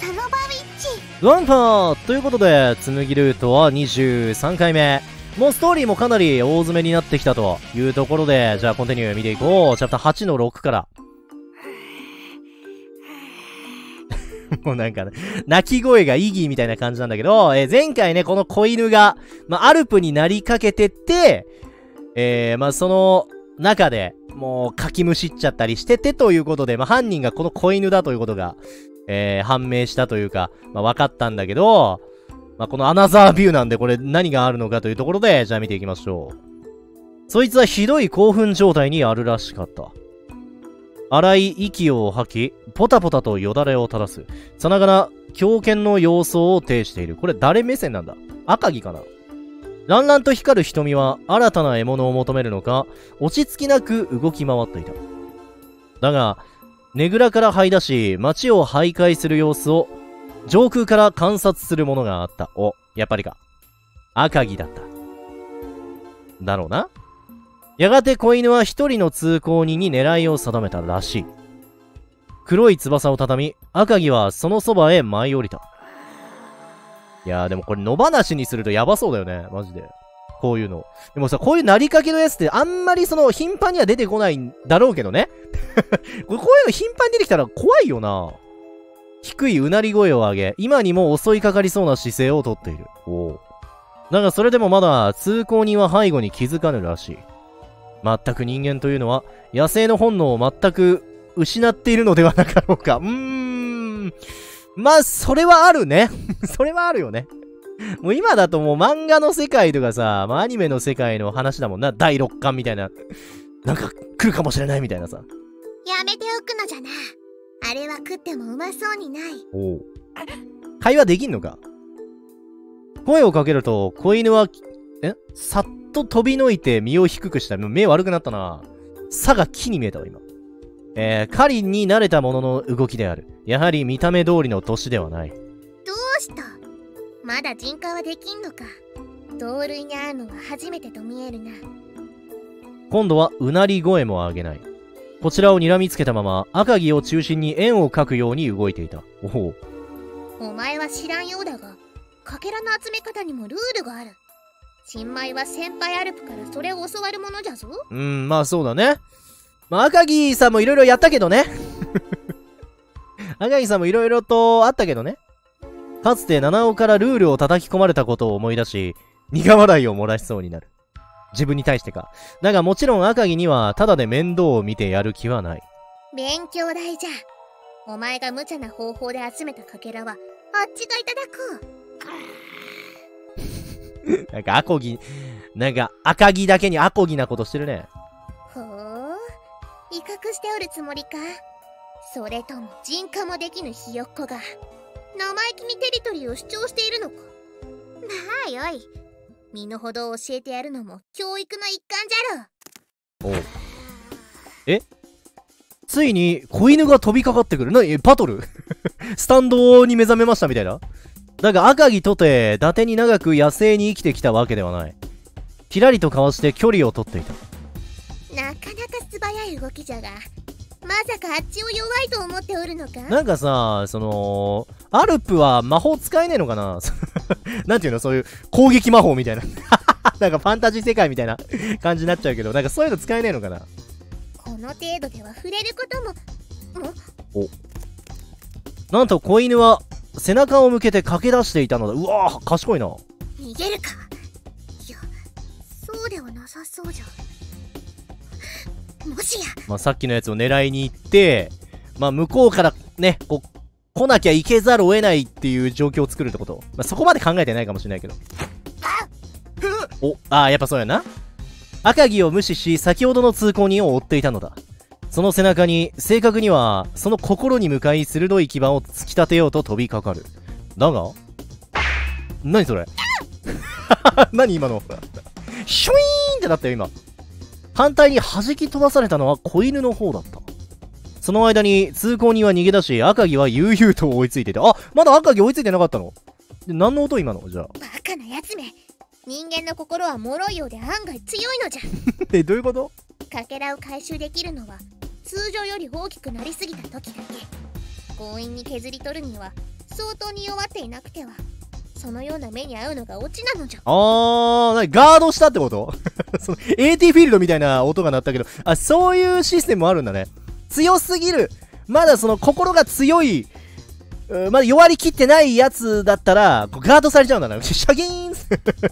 サノバウィッチワンパーということで、紬ルートは23回目。もうストーリーもかなり大詰めになってきたというところで、じゃあコンティニュー見ていこう。チャプター8の6から。もうなんかね、鳴き声がイギーみたいな感じなんだけど、前回ね、この子犬が、アルプになりかけてって、その中で、もうかきむしっちゃったりしててということで、犯人がこの子犬だということが、判明したというか、分かったんだけど、このアナザービューなんでこれ何があるのかというところで、じゃあ見ていきましょう。そいつはひどい興奮状態にあるらしかった。荒い息を吐き、ポタポタとよだれを垂らす。さながら狂犬の様相を呈している。これ誰目線なんだ？赤木かな？ランランと光る瞳は新たな獲物を求めるのか、落ち着きなく動き回っていた。だが、ねぐらから這い出し、街を徘徊する様子を上空から観察するものがあった。お、やっぱりか。赤木だった。だろうな。やがて子犬は一人の通行人に狙いを定めたらしい。黒い翼を畳み、赤木はそのそばへ舞い降りた。いやーでもこれ野放しにするとやばそうだよね。マジで。こういうの。でもさ、こういうなりかけのやつってあんまり頻繁には出てこないんだろうけどね。こういうの頻繁に出てきたら怖いよな。低いうなり声を上げ、今にも襲いかかりそうな姿勢をとっている。おう。だがそれでもまだ通行人は背後に気づかぬらしい。全く人間というのは野生の本能を全く失っているのではなかろうか。それはあるね。それはあるよね。もう今だともう漫画の世界とかさ、アニメの世界の話だもんな。第6巻みたいな。なんか来るかもしれないみたいなさ。 やめておくのじゃな。あれは食ってもうまそうにない。 おう。会話できんのか？声をかけると、子犬は、さっと飛びのいて身を低くした。目悪くなったな。さが木に見えたわ、今。狩りに慣れたものの動きである。やはり見た目通りの年ではない。 どうした？まだ人化はできんのか。同類に会うのは初めてと見えるな。 今度はうなり声も上げない。こちらを睨みつけたまま赤城を中心に円を描くように動いていた。 お前は知らんようだが、かけらの集め方にもルールがある。新米は先輩アルプからそれを教わるものじゃぞ。 そうだね。赤城さんもいろいろやったけどね。赤城さんもいろいろとあったけどね。かつて七尾からルールを叩き込まれたことを思い出し、苦笑いを漏らしそうになる。自分に対してか。だがもちろん赤城にはただで面倒を見てやる気はない。 勉強代じゃ。お前が無茶な方法で集めたかけらはあっちがいただく。 なんか赤城だけにアコギなことしてるね。 ほう、威嚇しておるつもりか。それとも人化もできぬひよっこが生意気にテリトリーを主張しているのか。まあよい。身の程を教えてやるのも教育の一環じゃろ。 おう。ついに子犬が飛びかかってくる。バトルスタンドに目覚めましたみたいな。だが赤城とて伊達に長く野生に生きてきたわけではない。ひらりとかわして距離を取っていた。 なかなか素早い動きじゃが、まさかあっちを弱いと思っておるのか。 なんかさ、アルプは魔法使えねえのかな。なんていうの、そういう攻撃魔法みたいな。なんかファンタジー世界みたいな感じになっちゃうけど、なんかそういうの使えねえのかな。 この程度では触れることも。 なんと子犬は背中を向けて駆け出していたのだ。うわぁ、賢いな。 逃げるか。いや、そうではなさそうじゃ。もしや。 さっきのやつを狙いに行って、向こうからね、来なきゃいけざるを得ないっていう状況を作るってこと。そこまで考えてないかもしれないけど。やっぱそうやな。赤城を無視し、先ほどの通行人を追っていたのだ。その背中に、正確には、その心に向かい鋭い牙を突き立てようと飛びかかる。だが何それ何今のシュイーンってなったよ今。反対に弾き飛ばされたのは子犬の方だった。その間に通行人は逃げ出し、赤城は悠々と追いついていて、まだ赤城追いついてなかったの？で、何の音今の？じゃあ。 バカなやつめ。人間の心は脆いようで案外強いのじゃ。 どういうこと？ かけらを回収できるのは通常より大きくなりすぎた時だけ。強引に削り取るには相当に弱っていなくてはそのような目に遭うのがオチなのじゃ。 ガードしたってことその AT フィールドみたいな音が鳴ったけど、あ、そういうシステムもあるんだね。強すぎる。まだその心が強い、まだ弱りきってないやつだったら、ガードされちゃうんだな。シャギーン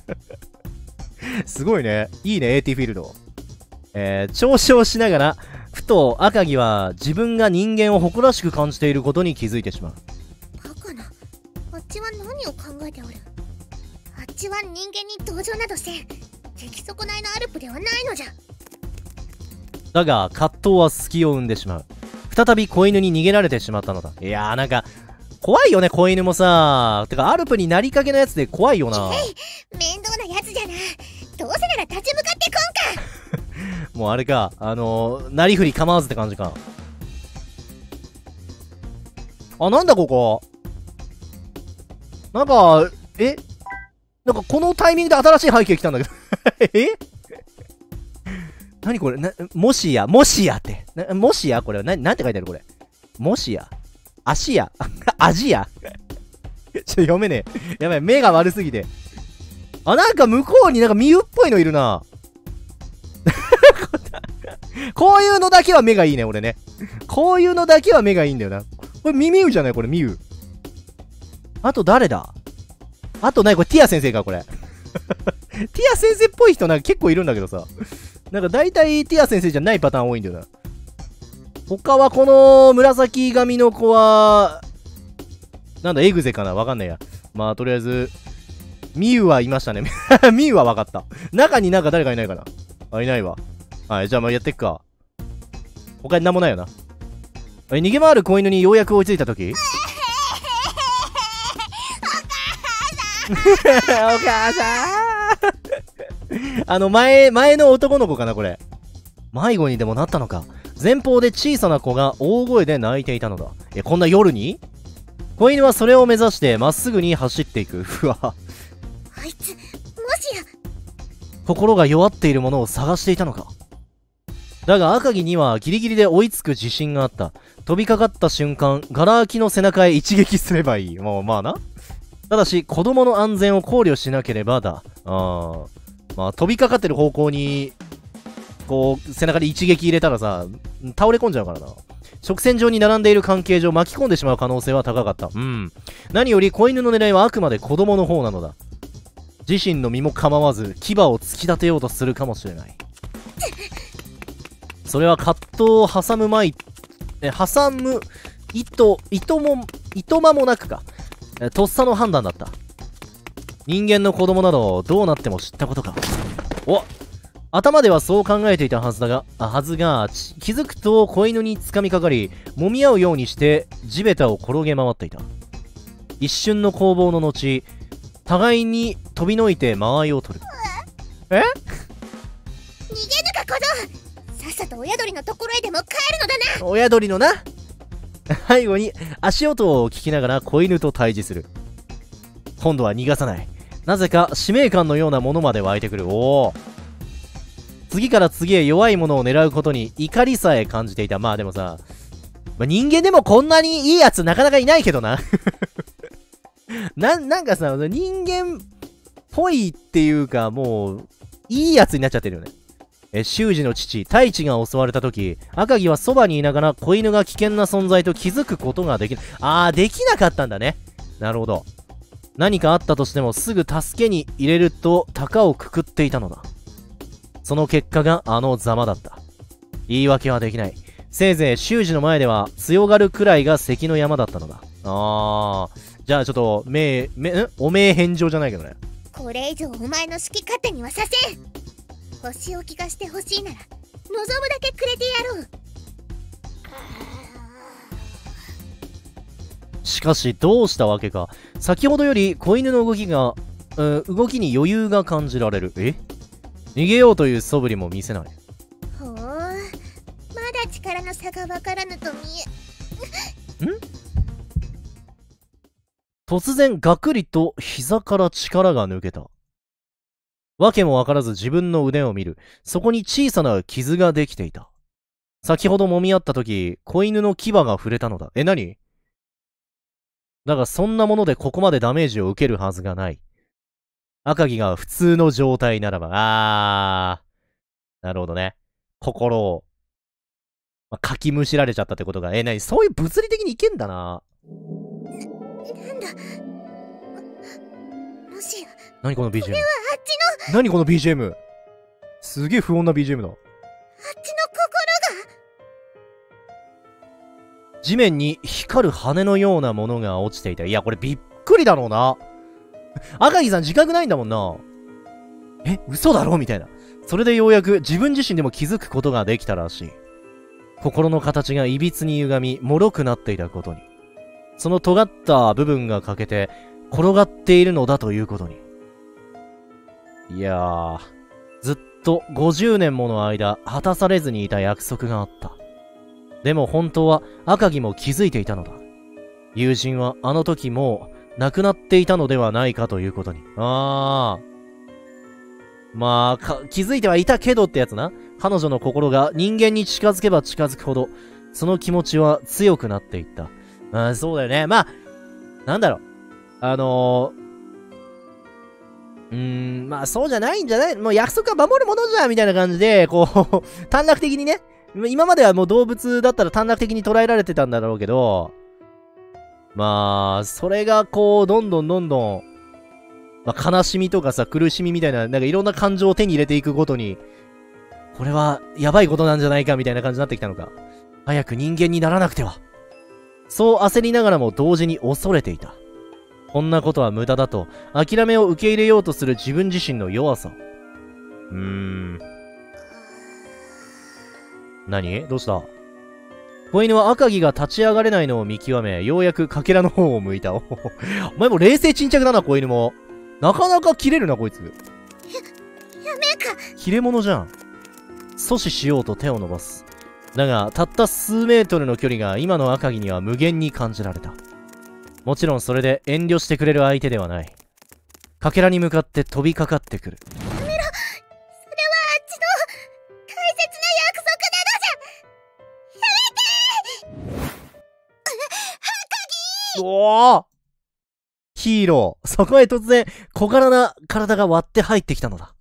すごいね。いいね、AT フィールド。嘲笑しながら、ふと赤城は自分が人間を誇らしく感じていることに気づいてしまう。 バカな。あっちは何を考えておる。あっちは人間に同情などせん。出来損ないのアルプではないのじゃ。 だが、葛藤は隙を生んでしまう。再び子犬に逃げられてしまったのだ。いやーなんか、怖いよね、子犬もさ。てか、アルプになりかけのやつで怖いよな。 面倒なやつじゃな。どうせなら立ち向かってこんかもうあれか、なりふり構わずって感じか。あ、なんだここ。なんか、なんかこのタイミングで新しい背景来たんだけど。何これもしやって。もしやこれは、なんて書いてあるこれ。もしや。足や。味や。読めねえ。やばい、目が悪すぎて。あ、なんか向こうになんかミユっぽいのいるな。こういうのだけは目がいいね、俺ね。こういうのだけは目がいいんだよな。これミミウじゃないこれ、ミウ。あと誰だあとこれティア先生か、これ。ティア先生っぽい人なんか結構いるんだけどさ。なんか大体ティア先生じゃないパターン多いんだよな。他はこの紫髪の子は、なんだ、エグゼかなわかんないや。まあ、とりあえず、ミユはいましたね。ミユはわかった。中になんか誰かいないかなあ、いないわ。はい、じゃあまあやってっか。他になんもないよな。逃げ回る子犬にようやく追いついたときお母さん前の男の子かなこれ。迷子にでもなったのか。前方で小さな子が大声で泣いていたのだ。こんな夜に子犬はそれを目指してまっすぐに走っていく。うわ。 あいつ、もしや。 心が弱っているものを探していたのか。だが赤城にはギリギリで追いつく自信があった。飛びかかった瞬間、ガラ空きの背中へ一撃すればいい。もうまあな。ただし、子供の安全を考慮しなければだ。まあ飛びかかってる方向に、こう、背中で一撃入れたらさ、倒れ込んじゃうからな。直線上に並んでいる関係上巻き込んでしまう可能性は高かった。何より子犬の狙いはあくまで子供の方なのだ。自身の身も構わず牙を突き立てようとするかもしれない。それは葛藤を挟むいとまもなくか。とっさの判断だった。人間の子供などどうなっても知ったことか。頭ではそう考えていたはずが、気づくと子犬に掴みかかり、揉み合うようにして地べたを転げ回っていた。一瞬の攻防の後、互いに飛びのいて間合いを取る。 逃げぬか小僧。さっさと親鳥のところへでも帰るのだな。 親鳥のな。背後に足音を聞きながら子犬と対峙する。今度は逃がさない。なぜか使命感のようなものまで湧いてくる。次から次へ弱いものを狙うことに怒りさえ感じていた。まあでもさ、人間でもこんなにいいやつなかなかいないけどな。なんかさ、人間っぽいっていうか、もう、いいやつになっちゃってるよね。修二の父、太一が襲われた時、赤城はそばにいながら子犬が危険な存在と気づくことができない。できなかったんだね。なるほど。何かあったとしてもすぐ助けに入れると、高をくくっていたのだ。その結果があのざまだった。言い訳はできない。せいぜい修二の前では強がるくらいが関の山だったのだ。じゃあちょっと、おめえ返上じゃないけどね。 これ以上お前の好き勝手にはさせん。星を聞かしてほしいなら、望むだけくれてやろう。 しかしどうしたわけか。先ほどより子犬の動きに余裕が感じられる。逃げようという素振りも見せない。 ほう、まだ力の差がわからぬと見え。 突然ガクリと膝から力が抜けた。わけもわからず自分の腕を見る。そこに小さな傷ができていた。先ほど揉み合った時、子犬の牙が触れたのだ。何？ だがそんなものでここまでダメージを受けるはずがない。赤城が普通の状態ならば、なるほどね。心を、かきむしられちゃったってことが、なに、そういう物理的にいけんだな。 なんだ。もしや。 何この BGM。 これはあっちの。 何この BGM。すげえ不穏な BGM だ。 あっちの心が。 地面に光る羽のようなものが落ちていた。いや、これびっくりだろうな。赤木さん自覚ないんだもんな。嘘だろみたいな。それでようやく自分自身でも気づくことができたらしい。心の形が歪に歪み、脆くなっていたことに。その尖った部分が欠けて、転がっているのだということに。いやー、ずっと50年もの間、果たされずにいた約束があった。でも本当は赤城も気づいていたのだ。友人はあの時もう亡くなっていたのではないかということに。気づいてはいたけどってやつな。彼女の心が人間に近づけば近づくほど、その気持ちは強くなっていった。そうだよね。なんだろう。そうじゃないんじゃない？もう約束は守るものじゃんみたいな感じで、こう、短絡的にね。今まではもう動物だったら短絡的に捉えられてたんだろうけど、それがこう、どんどん、悲しみとかさ、苦しみみたいな、なんかいろんな感情を手に入れていくごとに、これはやばいことなんじゃないかみたいな感じになってきたのか。早く人間にならなくては。そう焦りながらも同時に恐れていた。こんなことは無駄だと、諦めを受け入れようとする自分自身の弱さ。何？どうした？子犬は赤城が立ち上がれないのを見極め、ようやくかけらの方を向いた。お前も冷静沈着だな、子犬も。なかなか切れるな、こいつ。 やめか。 切れ者じゃん。阻止しようと手を伸ばす。だが、たった数メートルの距離が今の赤城には無限に感じられた。もちろんそれで遠慮してくれる相手ではない。かけらに向かって飛びかかってくる。 やめろ。それはあっちの大切な約束なのじゃ。やめて。赤城。 おお、ヒーロー。そこへ突然小柄な体が割って入ってきたのだ。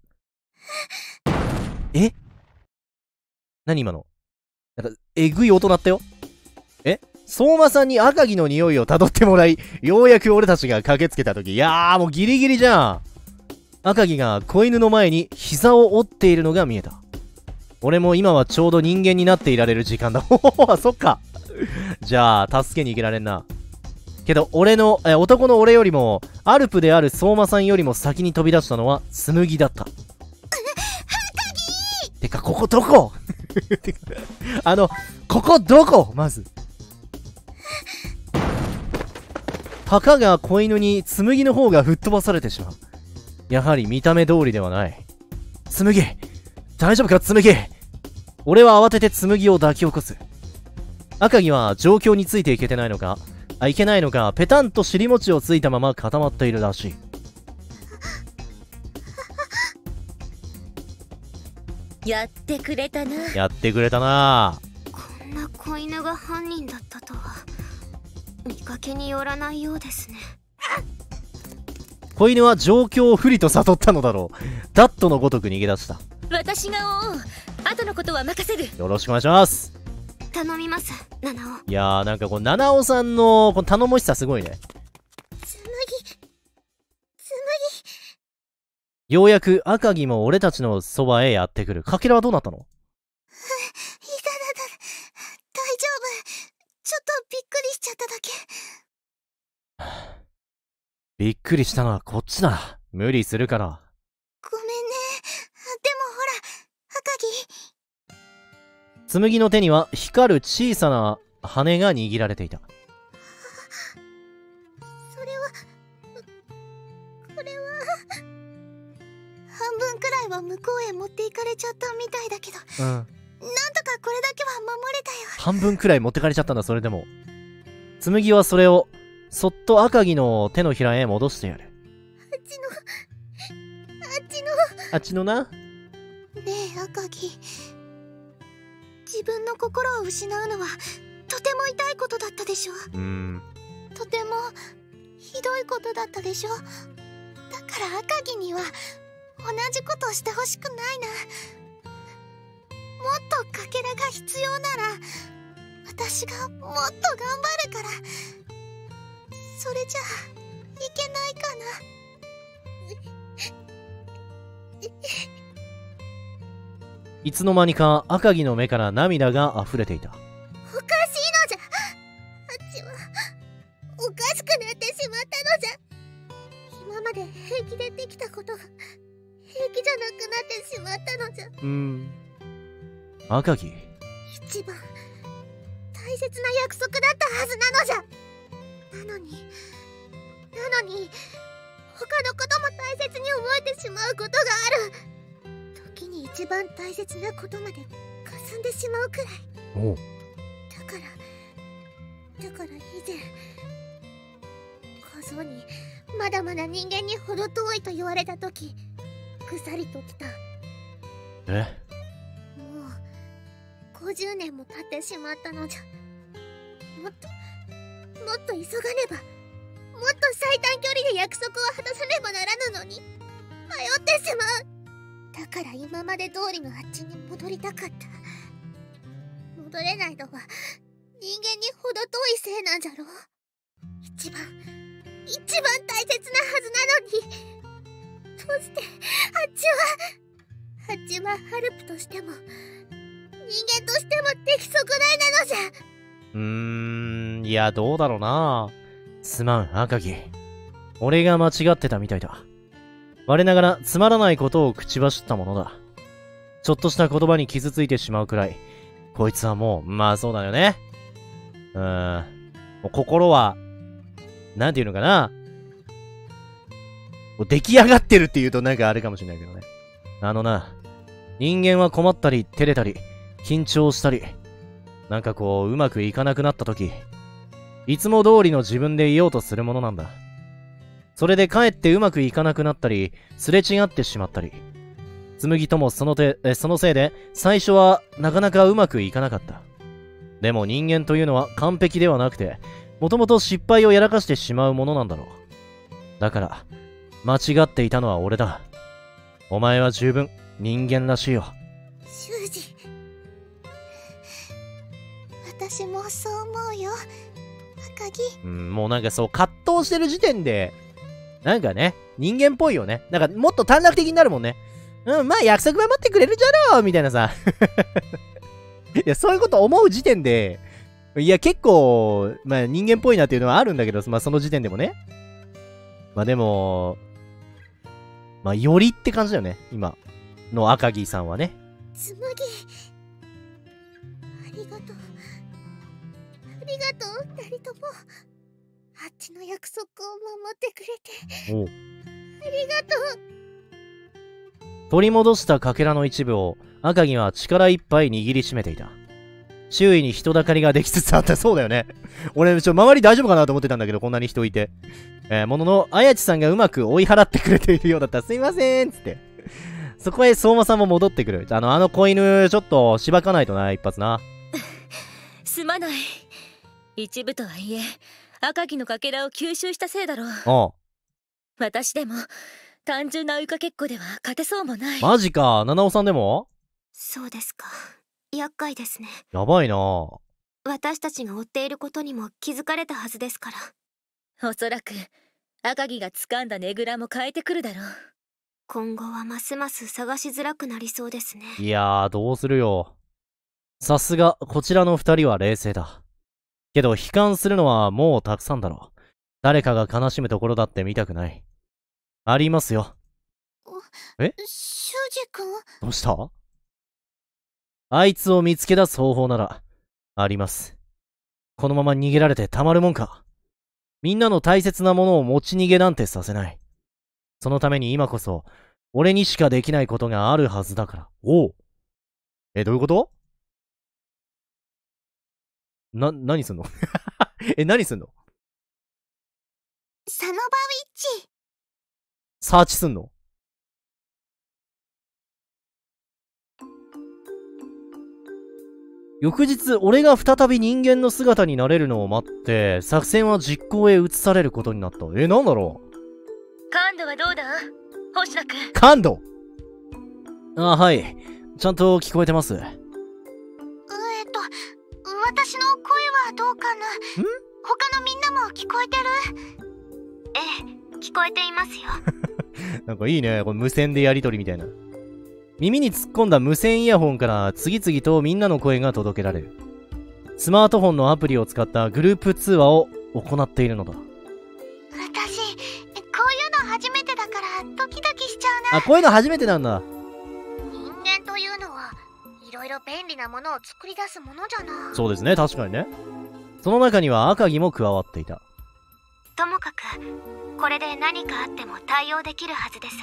何今の？なんかえぐい音鳴ったよ。相馬さんに赤城の匂いを辿ってもらい、ようやく俺たちが駆けつけた時、いやーもうギリギリじゃん。赤城が子犬の前に膝を折っているのが見えた。俺も今はちょうど人間になっていられる時間だ。そっか。じゃあ助けに行けられんな。けど男の俺よりもアルプである相馬さんよりも先に飛び出したのは紬だった。てかここどこ？ここどこ？まずたかが子犬に紬の方が吹っ飛ばされてしまう。やはり見た目通りではない。紬、大丈夫か紬。俺は慌てて紬を抱き起こす。赤城は状況についていけてないのか、いけないのか、ペタンと尻餅をついたまま固まっているらしい。 やってくれたな。 やってくれたな。 こんな子犬が犯人だったとは見かけによらないようですね。 子犬は状況を不利と悟ったのだろう。ダットのごとく逃げ出した。 私が追おう。後のことは任せる。 よろしくお願いします。 頼みます、七尾。 いやーなんかこう七尾さんのこの頼もしさすごいね。 紬。 ようやく赤城も俺たちのそばへやってくる。かけらはどうなったの？ 大丈夫。ちょっとびっくりしちゃっただけ。 びっくりしたのはこっちだ。無理するから。 ごめんね。でもほら、赤城。 紬の手には光る小さな羽が握られていた。 それは、これは半分くらいは向こうへ持っていかれちゃったみたいだけど、なんとかこれだけは守れたよ。 半分くらい持ってかれちゃったんだ。それでも紬はそれをそっと赤城の手のひらへ戻してやる。あっちのな。 ねえ赤城、自分の心を失うのはとても痛いことだったでしょ。ととてもひどいことだったでしょ。だから赤城には同じことしてほしくないな。もっとかけらが必要なら私がもっと頑張るから。それじゃいけないかな。 いつの間にか赤城の目から涙が溢れていた。 おかしいのじゃ。あっちはおかしくなってしまったのじゃ。今まで平気でできたことが平気じゃなくなってしまったのじゃ。 赤城。 一番大切な約束だったはずなのじゃ。なのに他のことも大切に思えてしまうことがある。時に一番大切なことまで霞んでしまうくらい。 おう。 だから以前小僧にまだまだ人間に程遠いと言われた時ぐさりときた。 え？ もう50年も経ってしまったのじゃ。もっと急がねば。もっと最短距離で約束を果たさねばならぬのに迷ってしまう。だから今まで通りのあっちに戻りたかった。戻れないのは人間に程遠いせいなんじゃろう。一番大切なはずなのに。どうしてあっちはハルプとしても人間としても出来損ないなのじゃ。 いや、どうだろうな。すまん、赤城。俺が間違ってたみたいだ。我ながらつまらないことを口走ったものだ。ちょっとした言葉に傷ついてしまうくらい、こいつはもう、まあそうだよね。もう心は、なんていうのかな。もう出来上がってるって言うとなんかあれかもしれないけどね。人間は困ったり、照れたり、緊張したり、なんかこう、うまくいかなくなった時、いつも通りの自分でいようとするものなんだ。それでかえってうまくいかなくなったり、すれ違ってしまったり。紬ともそのせいで、最初はなかなかうまくいかなかった。でも人間というのは完璧ではなくて、もともと失敗をやらかしてしまうものなんだろう。だから、間違っていたのは俺だ。お前は十分人間らしいよ。 修二、私もそう思うよ。赤城。 もうなんかそう葛藤してる時点で、なんかね、人間っぽいよね。なんかもっと短絡的になるもんね。まあ約束守ってくれるじゃろうみたいなさ。いや、そういうこと思う時点で、いや、結構、まあ人間っぽいなっていうのはあるんだけど、まあその時点でもね。まあでも、まあよりって感じだよね。今の赤城さんはね。 紬、ありがとう。二人とも。あっちの約束を守ってくれて。 おう。 ありがとう。 取り戻したかけらの一部を赤城は力いっぱい握りしめていた。周囲に人だかりができつつあった。そうだよね。俺、周り大丈夫かなと思ってたんだけど、こんなに人いて。ものの、綾地さんがうまく追い払ってくれているようだった。すいませんつって。そこへ相馬さんも戻ってくる。あの子犬、ちょっとしばかないとな、一発な。 すまない。一部とはいえ、赤城のかけらを吸収したせいだろう。 おう。 私でも、単純な追いかけっこでは勝てそうもない。 マジか、七尾さんでも？ そうですか。厄介ですね。 やばいな。 私たちが追っていることにも気づかれたはずですから。 おそらく赤城が掴んだねぐらも変えてくるだろう。 今後はますます探しづらくなりそうですね。 いやー、どうするよ。さすが、こちらの二人は冷静だ。けど、悲観するのはもうたくさんだろう。誰かが悲しむところだって見たくない。ありますよ。え？ 修二君？ どうした？あいつを見つけ出す方法なら、あります。このまま逃げられてたまるもんか。みんなの大切なものを持ち逃げなんてさせない。そのために今こそ、俺にしかできないことがあるはずだから。おう。どういうこと？何すんの？何すんの？ サノバウィッチ。 サーチすんの？ 翌日、俺が再び人間の姿になれるのを待って、作戦は実行へ移されることになった。なんだろう。 感度はどうだ星野くん。 感度。はい。ちゃんと聞こえてます。 私の声はどうかな？他のみんなも聞こえてる？ええ、聞こえていますよ。 なんかいいね。これ無線でやりとりみたいな。耳に突っ込んだ無線イヤホンから次々とみんなの声が届けられる。スマートフォンのアプリを使ったグループ通話を行っているのだ。 私、こういうの初めてだからドキドキしちゃうな。 こういうの初めてなんだ。 人間というのはいろいろ便利なものを作り出すものじゃな。 そうですね、確かにね。その中には赤城も加わっていた。 ともかくこれで何かあっても対応できるはずです。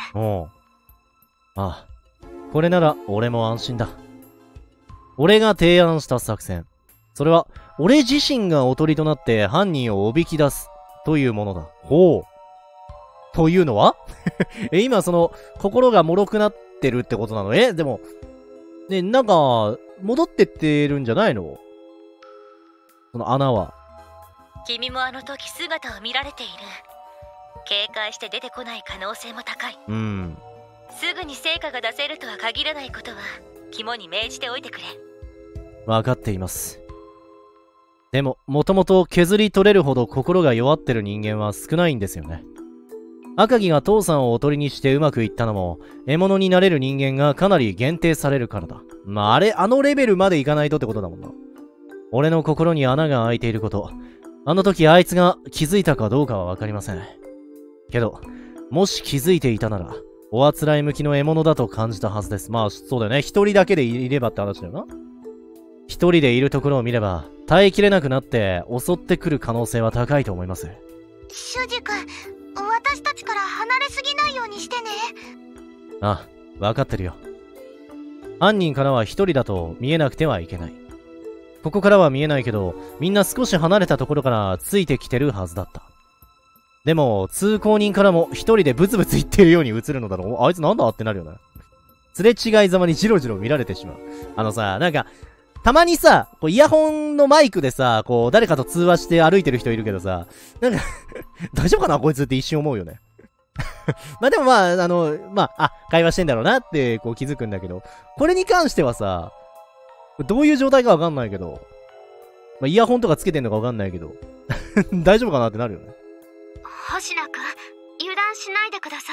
これなら俺も安心だ。俺が提案した作戦。それは俺自身がおとりとなって犯人をおびき出すというものだ。というのは今その心が脆くなってるってことなの？でもね、なんか戻ってってるんじゃないの？その穴は。 君もあの時姿を見られている。警戒して出てこない可能性も高い。すぐに成果が出せるとは限らないことは肝に銘じておいてくれ。 分かっています。でも、もともと削り取れるほど心が弱ってる人間は少ないんですよね。赤城が父さんをおとりにしてうまくいったのも、獲物になれる人間がかなり限定されるからだ。あのレベルまでいかないとってことだもんな。俺の心に穴が開いていること、あの時あいつが気づいたかどうかはわかりません。けど、もし気づいていたなら、おあつらい向きの獲物だと感じたはずです。そうだよね。一人だけでいればって話だよな。一人でいるところを見れば、耐えきれなくなって襲ってくる可能性は高いと思います。 修二君、私たちから離れすぎないようにしてね。 わかってるよ。犯人からは一人だと見えなくてはいけない。ここからは見えないけど、みんな少し離れたところからついてきてるはずだった。でも、通行人からも一人でブツブツ言ってるように映るのだろう。あいつなんだってなるよな。すれ違いざまにジロジロ見られてしまう。なんか、たまにさ、イヤホンのマイクでさ、誰かと通話して歩いてる人いるけどさ、なんか大丈夫かなこいつって一瞬思うよね。でも会話してんだろうなって、気づくんだけど、これに関してはさ、どういう状態かわかんないけど、イヤホンとかつけてんのかわかんないけど、大丈夫かなってなるよね。 星野くん、油断しないでくださ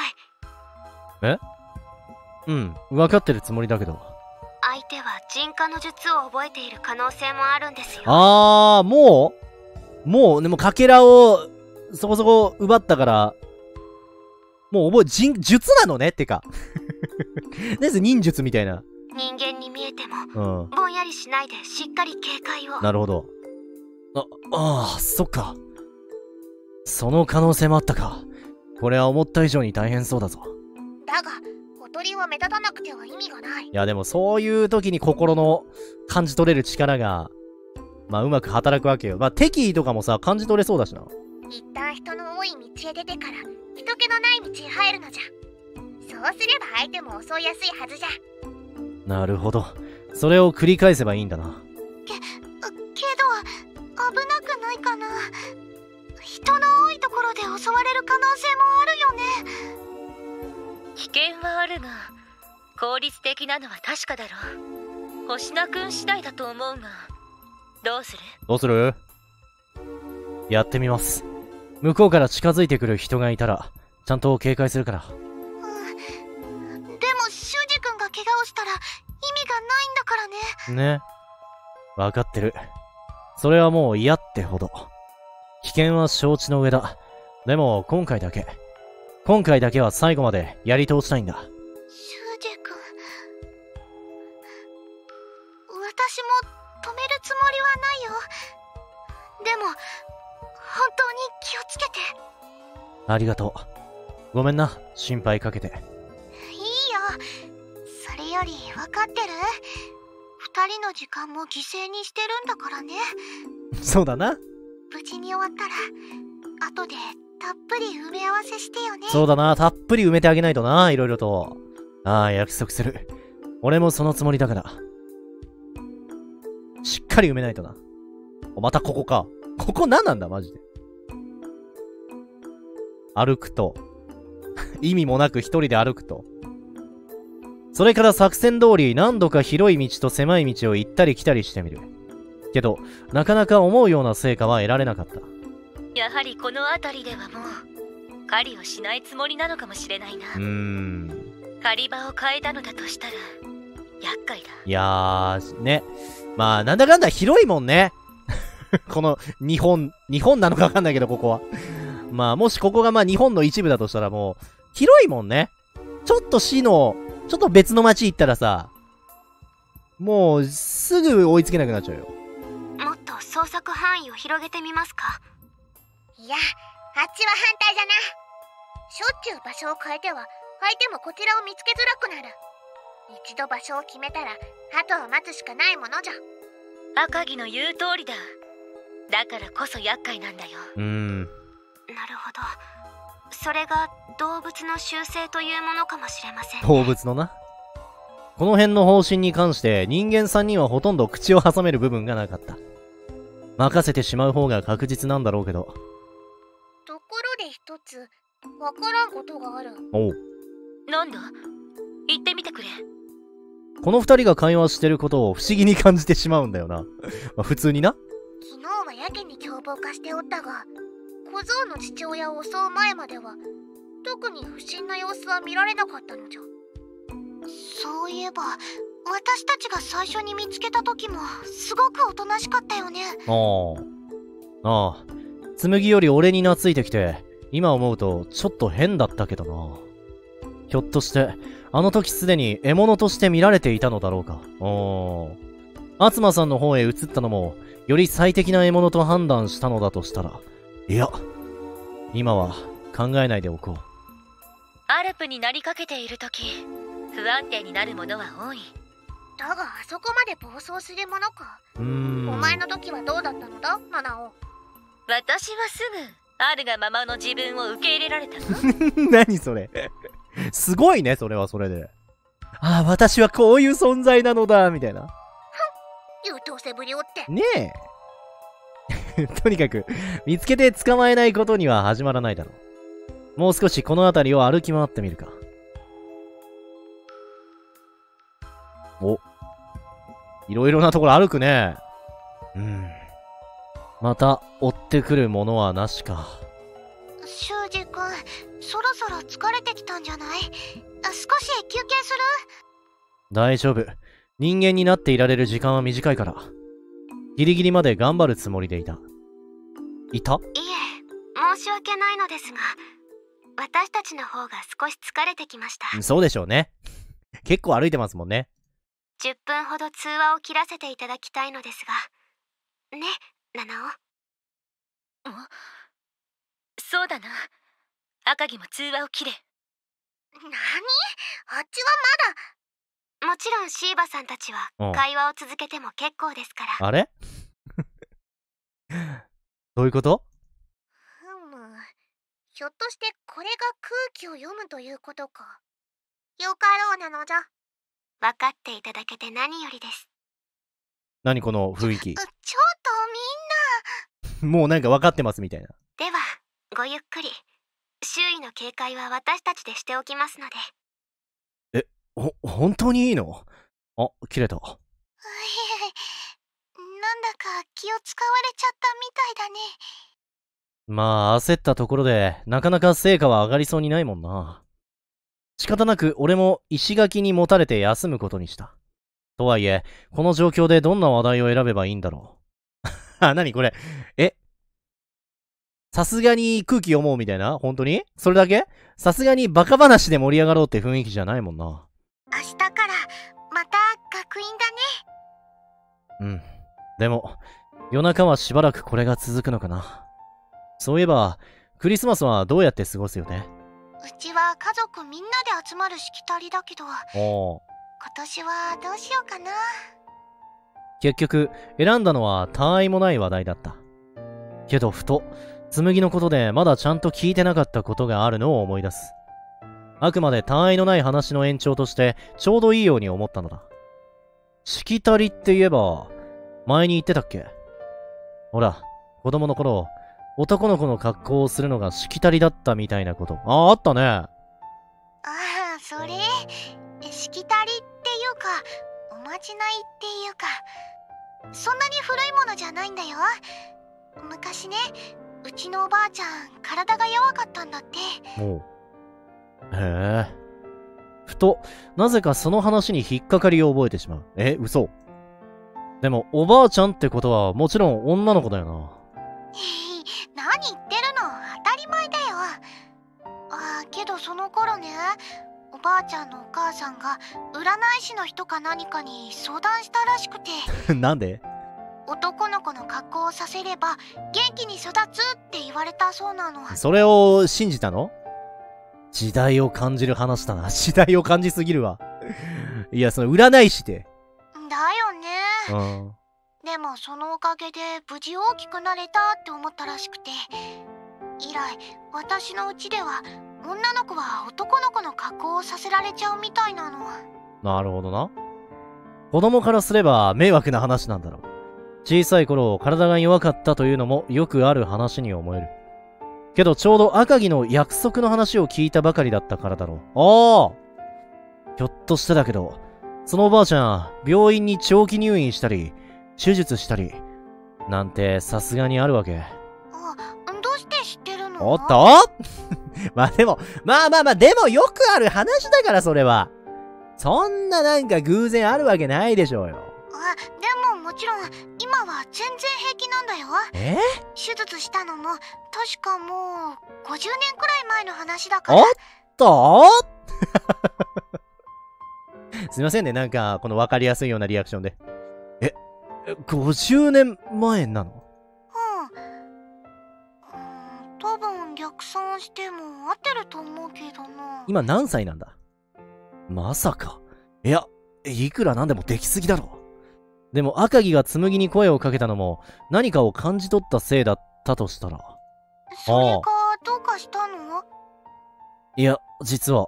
い。 分かってるつもりだけど。 相手は人化の術を覚えている可能性もあるんですよ。 もう、でもかけらをそこそこ奪ったから、もう術なのねってか。です忍術みたいな。 人間に見えても、ぼんやりしないでしっかり警戒を。 なるほど。そっか。その可能性もあったか。これは思った以上に大変そうだぞ。 だが、おとりは目立たなくては意味がない。 いやでもそういう時に心の感じ取れる力が、うまく働くわけよ。敵意とかもさ、感じ取れそうだしな。 一旦人の多い道へ出てから、人気のない道へ入るのじゃ。そうすれば相手も襲いやすいはずじゃ。 なるほど。それを繰り返せばいいんだな。 けど、危なくないかな。人の多いところで襲われる可能性もあるよね。 危険はあるが、効率的なのは確かだろう。星名くん次第だと思うが、どうする？ やってみます。向こうから近づいてくる人がいたら、ちゃんと警戒するから。 でも修二君が怪我をしたら意味がないんだからね。 ね。わかってる。それはもう嫌ってほど。危険は承知の上だ。でも今回だけは最後までやり通したいんだ。 修二君、私も止めるつもりはないよ。でも本当に気をつけて。 ありがとう。ごめんな、心配かけて。いいよ。 それより分かってる？二人の時間も犠牲にしてるんだからね。 そうだな。 無事に終わったら後でたっぷり埋め合わせしてよね。 そうだな、たっぷり埋めてあげないとな、いろいろと。約束する。俺もそのつもりだから。 しっかり埋めないとな。またここか。ここ何なんだマジで。歩くと。意味もなく一人で歩くと。それから作戦通り何度か広い道と狭い道を行ったり来たりしてみる。けど、なかなか思うような成果は得られなかった。 やはりこの辺りではもう狩りをしないつもりなのかもしれないな。狩り場を変えたのだとしたら厄介だ。 いやーね、まあなんだかんだ広いもんね。この日本なのかわかんないけど、ここはまあもしここがまあ日本の一部だとしたら、もう広いもんね。ちょっと市のちょっと別の町行ったらさ、もうすぐ追いつけなくなっちゃうよ。 もっと捜索範囲を広げてみますか？ いや、あっちは反対だな。しょっちゅう場所を変えては相手もこちらを見つけづらくなる。一度場所を決めたらあとは待つしかないものじゃ。 赤城の言う通りだ。だからこそ厄介なんだよ。 なるほど。それが動物の習性というものかもしれませんね。 動物のな。この辺の方針に関して人間3人はほとんど口を挟める部分がなかった。任せてしまう方が確実なんだろうけど。 ところで一つわからんことがある。 おう。 なんだ？言ってみてくれ。 この二人が会話してることを不思議に感じてしまうんだよな。まあ普通にな。 昨日はやけに凶暴化しておったが、小僧の父親を襲う前までは特に不審な様子は見られなかったのじゃ。 そういえば私たちが最初に見つけた時もすごくおとなしかったよね。 ああ、紬より俺に懐いてきて、今思うとちょっと変だったけどな。ひょっとしてあの時すでに獲物として見られていたのだろうか。厚馬さんの方へ移ったのもより最適な獲物と判断したのだとしたら、いや、今は考えないでおこう。 アルプになりかけている時、不安定になるものは多い。 だがあそこまで暴走するものか。お前の時はどうだったのだ、マナオ。 私はすぐあるがままの自分を受け入れられたの。 何それ。すごいね、それはそれで。ああ、私はこういう存在なのだみたいな。 優等生ぶりおってねえ。とにかく見つけて捕まえないことには始まらないだろう。もう少しこの辺りを歩き回ってみるか。お、いろいろなところ歩くね。また追ってくるものはなしか。 修二君、そろそろ疲れてきたんじゃない？少し休憩する？ 大丈夫。人間になっていられる時間は短いから。ギリギリまで頑張るつもりでいた。いえ、 申し訳ないのですが、私たちの方が少し疲れてきました。 そうでしょうね。結構歩いてますもんね。 10分ほど通話を切らせていただきたいのですが。ね、七尾。 そうだな。赤城も通話を切れ。 何？あっちはもちろんシーバさんたちは会話を続けても結構ですから。 あれどういうこと？ ひょっとしてこれが空気を読むということか。よかろうなのじゃ。 分かっていただけて何よりです。 何この雰囲気。 ちょっとみんな。もうなんか分かってますみたいな。 では、ごゆっくり。周囲の警戒は私たちでしておきますので。 本当にいいの？あ、切れた。 なんだか気を使われちゃったみたいだね。 まあ焦ったところでなかなか成果は上がりそうにないもんな。仕方なく俺も石垣に持たれて休むことにした。とはいえこの状況でどんな話題を選べばいいんだろう。あ、何これ。さすがに空気読もうみたいな？本当に？それだけ？さすがにバカ話で盛り上がろうって雰囲気じゃないもんな。 明日からまた学院だね。 でも夜中はしばらくこれが続くのかな。そういえばクリスマスはどうやって過ごすよね？ うちは家族みんなで集まるしきたりだけど、今年はどうしようかな。 結局選んだのは他愛もない話題だった。けどふと紬のことでまだちゃんと聞いてなかったことがあるのを思い出す。あくまで他愛のない話の延長としてちょうどいいように思ったのだ。しきたりって言えば前に言ってたっけ？ほら、子供の頃、男の子の格好をするのがしきたりだったみたいなこと。あったね。 ああ、それ、しきたりっていうか、おまじないっていうか、そんなに古いものじゃないんだよ。昔ね、うちのおばあちゃん、体が弱かったんだって。 おう。へえ。ふと、なぜかその話に引っかかりを覚えてしまう。嘘。でも、おばあちゃんってことは、もちろん女の子だよな。 何言ってるの？当たり前だよ。けどその頃ね、おばあちゃんのお母さんが占い師の人か何かに相談したらしくて。 なんで？ 男の子の格好をさせれば元気に育つって言われたそうなの。 それを信じたの？時代を感じる話だな。時代を感じすぎるわ。いや、その占い師って。 だよね。でもそのおかげで無事大きくなれたって思ったらしくて、以来私のうちでは女の子は男の子の格好をさせられちゃうみたいなの。 なるほどな。子供からすれば迷惑な話なんだろう。小さい頃体が弱かったというのもよくある話に思える。けどちょうど赤城の約束の話を聞いたばかりだったからだろう。ひょっとしてだけど、そのおばあちゃん、病院に長期入院したり、手術したり、なんてさすがにあるわけ。 どうして知ってるの？ おっとまあでも、でもよくある話だからそれは。そんななんか偶然あるわけないでしょうよ。 でももちろん、今は全然平気なんだよ。手術したのも、確かもう、50年くらい前の話だから。 おっとすいませんね、なんか、この分かりやすいようなリアクションで。50年前なの？ 多分逆算しても合ってると思うけどな。 今何歳なんだ？まさか。いや、いくらなんでもできすぎだろ。でも赤城が紬に声をかけたのも何かを感じ取ったせいだったとしたら。 それがどうかしたの？ いや、実は。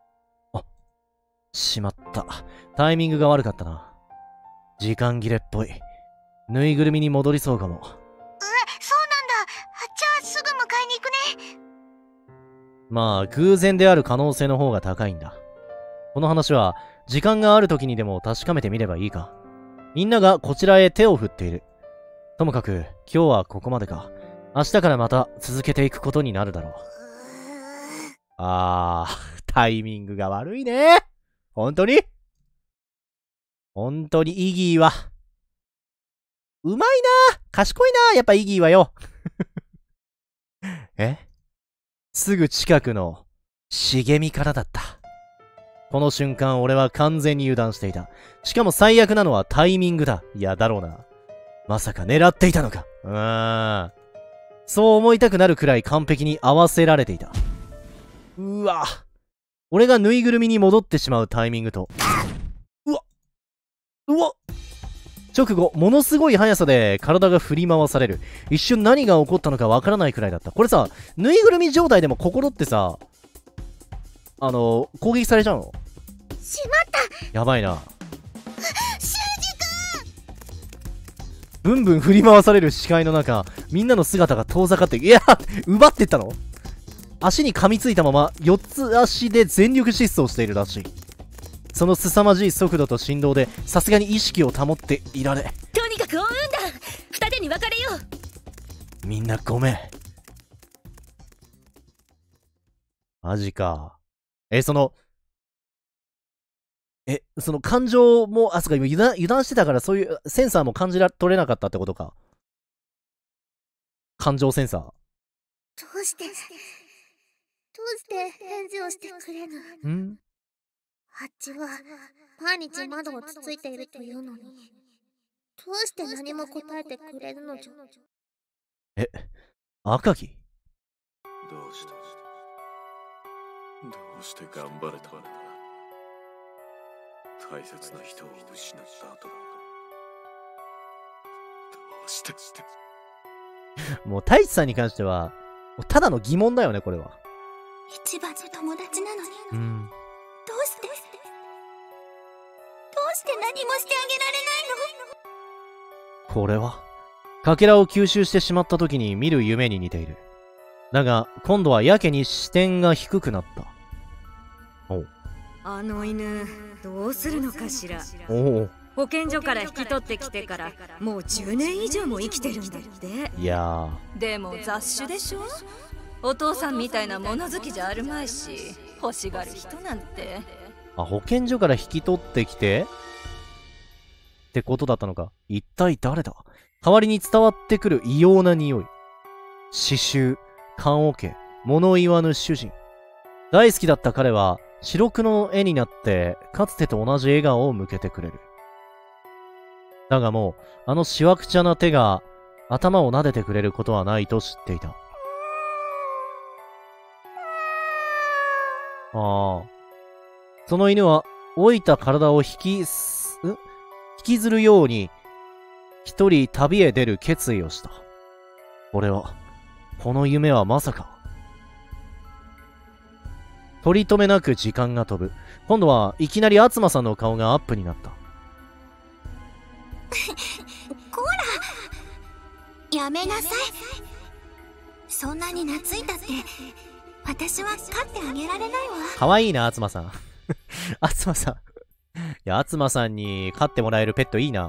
しまった。タイミングが悪かったな。時間切れっぽい。ぬいぐるみに戻りそうかも。 そうなんだ。じゃあすぐ迎えに行くね。 まあ、偶然である可能性の方が高いんだ。この話は、時間がある時にでも確かめてみればいいか。みんながこちらへ手を振っている。ともかく、今日はここまでか。明日からまた続けていくことになるだろう。タイミングが悪いね。本当にイギーは。うまいな。賢いな。やっぱイギーはよ。すぐ近くの茂みからだった。この瞬間俺は完全に油断していた。しかも最悪なのはタイミングだ。いやだろうな。まさか狙っていたのか。そう思いたくなるくらい完璧に合わせられていた。うわ。俺がぬいぐるみに戻ってしまうタイミングと、うわ直後、ものすごい速さで体が振り回される。一瞬何が起こったのかわからないくらいだった。これさ、ぬいぐるみ状態でも心ってさ、攻撃されちゃうの？ しまった。 やばいな。 修二君！ブンブン振り回される視界の中、みんなの姿が遠ざかって、いや奪ってったの？足に噛みついたまま4つ足で全力疾走しているらしい。その凄まじい速度と振動でさすがに意識を保っていられ。 とにかく追うんだ。二手に分かれよう。みんなごめん。マジか。その感情も、そうか、今油断してたからそういうセンサーも取れなかったってことか。感情センサー。 どうして返事をしてくれぬ？ ん？ あっちは毎日窓をつついているというのに、どうして何も答えてくれるのじゃ？ 赤城？ どうして頑張れたんだ。大切な人を失った後だ。どうしてもう太一さんに関してはただの疑問だよね、これは。 一番の友達なのに、どうして何もしてあげられないの？ これはかけらを吸収してしまった時に見る夢に似ている。だが、今度はやけに視点が低くなった。おう。 あの犬、どうするのかしら。 おお。 保健所から引き取ってきてからもう10年以上も生きてるんだって。 いやー。でも雑種でしょ。お父さんみたいな物好きじゃあるまいし、欲しがる人なんて。 あ、保健所から引き取ってきてってことだったのか。一体誰だ。代わりに伝わってくる異様な匂い。刺繍、棺桶、物言わぬ主人。大好きだった彼は白黒の絵になってかつてと同じ笑顔を向けてくれる。だがもうあのしわくちゃな手が頭を撫でてくれることはないと知っていた。ああ。その犬は老いた体を引きずるように一人旅へ出る決意をした。俺はこの夢はまさか。取り留めなく時間が飛ぶ。今度はいきなり敦馬さんの顔がアップになった。 こら、やめなさい。そんなに懐いたって私は飼ってあげられないわ。 かわいいな、敦馬さん。敦馬さん。いや、敦馬さんに飼ってもらえるペットいいな。 もう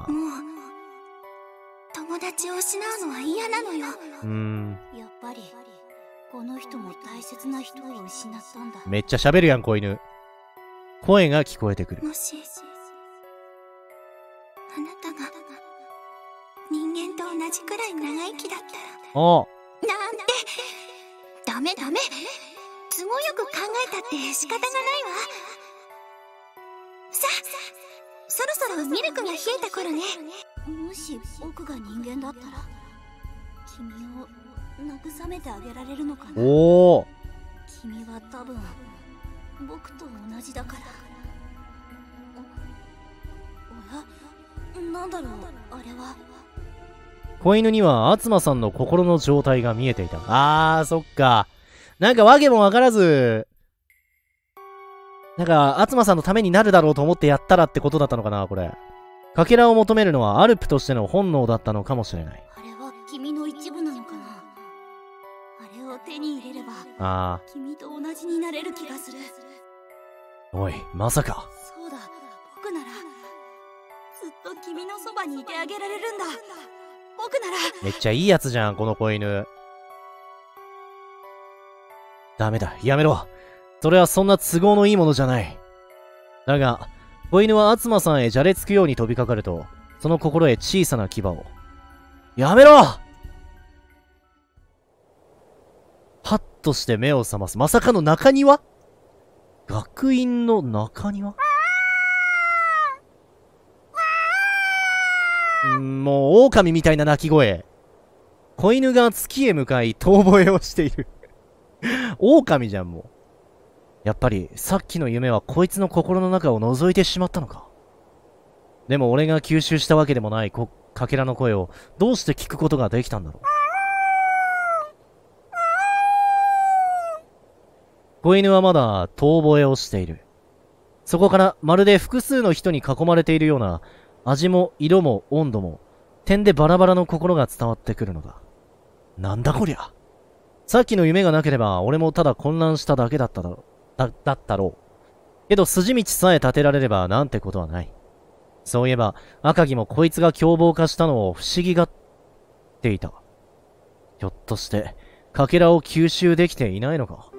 友達を失うのは嫌なのよ。 やっぱりこの人も大切な人を失ったんだ。 めっちゃ喋るやん、子犬。声が聞こえてくる。 もしあなたが人間と同じくらい長生きだったら。 おう。 なんて。ダメ。都合よく考えたって仕方がないわ。さあ、そろそろミルクが冷えた頃ね。 もし僕が人間だったら君を慰めてあげられるのかな。 おお。 君は多分僕と同じだから。おや、なんだろうあれは。 子犬には敦馬さんの心の状態が見えていた。あー、そっか。なんかわけもわからず、なんか敦馬さんのためになるだろうと思ってやったらってことだったのかな、これ。かけらを求めるのはアルプとしての本能だったのかもしれない。 あれは君の一部なのかな。あれを手に入れれば君と同じになれる気がする。 おい、まさか。 そうだ、僕ならずっと君のそばにいてあげられるんだ。僕なら。 めっちゃいいやつじゃん、この子犬。ダメだ、やめろ。それはそんな都合のいいものじゃない。だが、子犬は敦馬さんへじゃれつくように飛びかかると、その心へ小さな牙を。やめろ！はっとして目を覚ます。まさかの中庭？学院の中庭？もう狼みたいな鳴き声。子犬が月へ向かい遠吠えをしている。狼じゃん、もう。やっぱりさっきの夢はこいつの心の中を覗いてしまったのか。でも俺が吸収したわけでもないかけらの声をどうして聞くことができたんだろう。子犬はまだ遠吠えをしている。そこからまるで複数の人に囲まれているような味も色も温度も点でバラバラの心が伝わってくるのだ。なんだこりゃ。さっきの夢がなければ俺もただ混乱しただけだったろう。けど筋道さえ立てられればなんてことはない。そういえば赤城もこいつが凶暴化したのを不思議がっていた。ひょっとしてかけらを吸収できていないのか。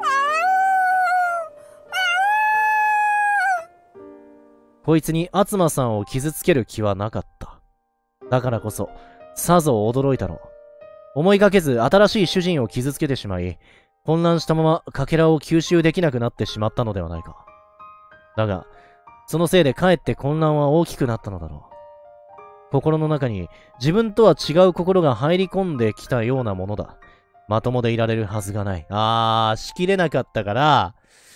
こいつに敦馬さんを傷つける気はなかった。だからこそさぞ驚いたろう。思いがけず新しい主人を傷つけてしまい、混乱したままかけらを吸収できなくなってしまったのではないか。だが、そのせいでかえって混乱は大きくなったのだろう。心の中に自分とは違う心が入り込んできたようなものだ。まともでいられるはずがない。しきれなかったから、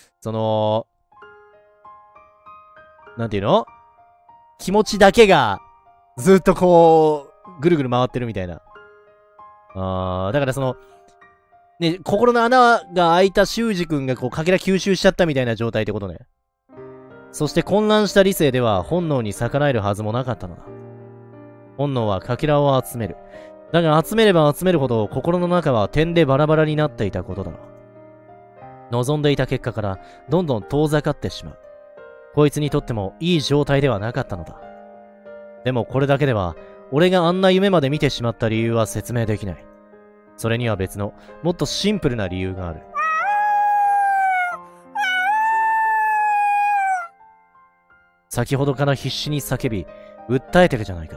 なんていうの？気持ちだけがずっとこう、ぐるぐる回ってるみたいな。だからね、心の穴が開いた修二君がこう、かけら吸収しちゃったみたいな状態ってことね。そして混乱した理性では本能に逆らえるはずもなかったのだ。 本能はかけらを集める。だが集めれば集めるほど心の中は点でバラバラになっていたことだろう。望んでいた結果からどんどん遠ざかってしまう。こいつにとってもいい状態ではなかったのだ。でもこれだけでは俺があんな夢まで見てしまった理由は説明できない。それには別のもっとシンプルな理由がある。先ほどから必死に叫び訴えてるじゃないか。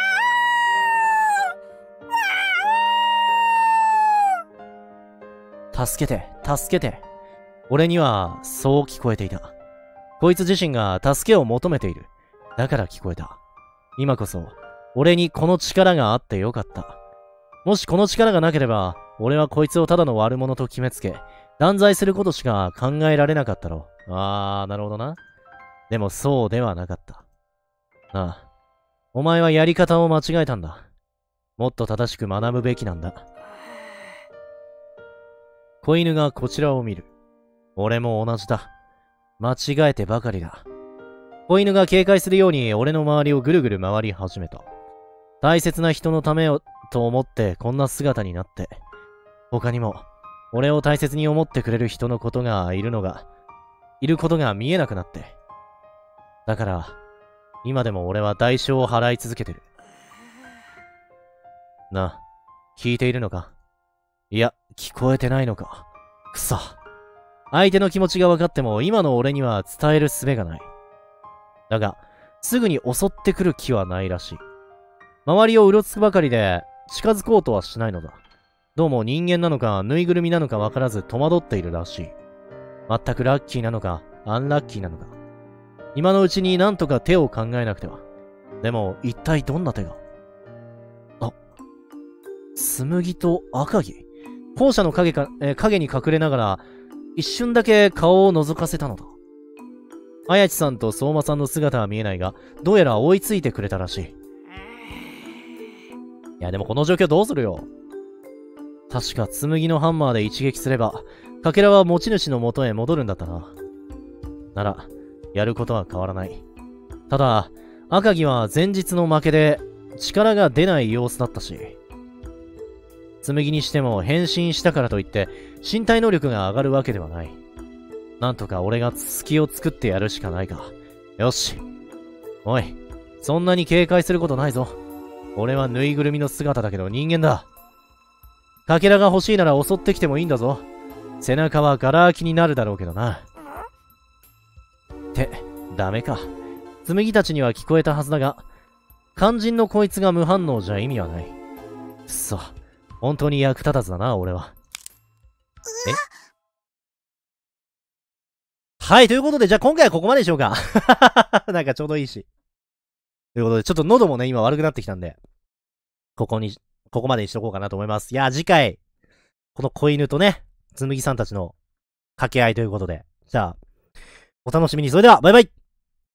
助けて、助けて。俺にはそう聞こえていた。こいつ自身が助けを求めている。だから聞こえた。今こそ俺にこの力があってよかった。もしこの力がなければ俺はこいつをただの悪者と決めつけ断罪することしか考えられなかったろう。なるほどな。でもそうではなかった。なあ、お前はやり方を間違えたんだ。もっと正しく学ぶべきなんだ。子犬がこちらを見る。俺も同じだ。間違えてばかりだ。子犬が警戒するように俺の周りをぐるぐる回り始めた。大切な人のためをと思ってこんな姿になって、他にも俺を大切に思ってくれる人のことがいることが見えなくなって。だから、今でも俺は代償を払い続けてる。なあ、聞いているのか？いや、聞こえてないのか。くそ。相手の気持ちが分かっても今の俺には伝える術がない。だが、すぐに襲ってくる気はないらしい。周りをうろつくばかりで近づこうとはしないのだ。どうも人間なのかぬいぐるみなのか分からず戸惑っているらしい。全くラッキーなのかアンラッキーなのか。今のうちになんとか手を考えなくては。でも一体どんな手が？紬と赤城。校舎の影に隠れながら一瞬だけ顔を覗かせたのだ。綾地さんと相馬さんの姿は見えないが、どうやら追いついてくれたらしい。いやでもこの状況どうするよ。確か紬のハンマーで一撃すれば、かけらは持ち主の元へ戻るんだったな。なら、やることは変わらない。ただ、赤城は前日の負けで力が出ない様子だったし、紬にしても変身したからといって身体能力が上がるわけではない。なんとか俺が隙を作ってやるしかないか。よし。おい、そんなに警戒することないぞ。俺はぬいぐるみの姿だけど人間だ。かけらが欲しいなら襲ってきてもいいんだぞ。背中はガラ空きになるだろうけどな。ってダメか。紬たちには聞こえたはずだが、肝心のこいつが無反応じゃ意味はない。くそ、本当に役立たずだな、俺は。はい、ということで、じゃあ今回はここまででしょうか。なんかちょうどいいし。ということで、ちょっと喉もね、今悪くなってきたんで、ここまでにしとこうかなと思います。いや、次回、この子犬とね、紬さんたちの掛け合いということで、じゃあ、お楽しみに。それでは、バイバイ。